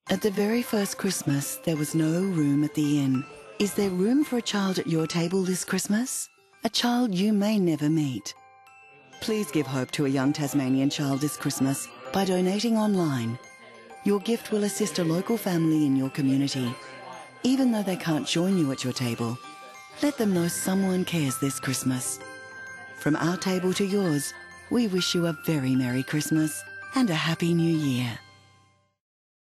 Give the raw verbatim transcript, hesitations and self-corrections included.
At the very first Christmas, there was no room at the inn. Is there room for a child at your table this Christmas? A child you may never meet. Please give hope to a young Tasmanian child this Christmas by donating online. Your gift will assist a local family in your community. Even though they can't join you at your table, let them know someone cares this Christmas. From our table to yours, we wish you a very Merry Christmas and a Happy New Year.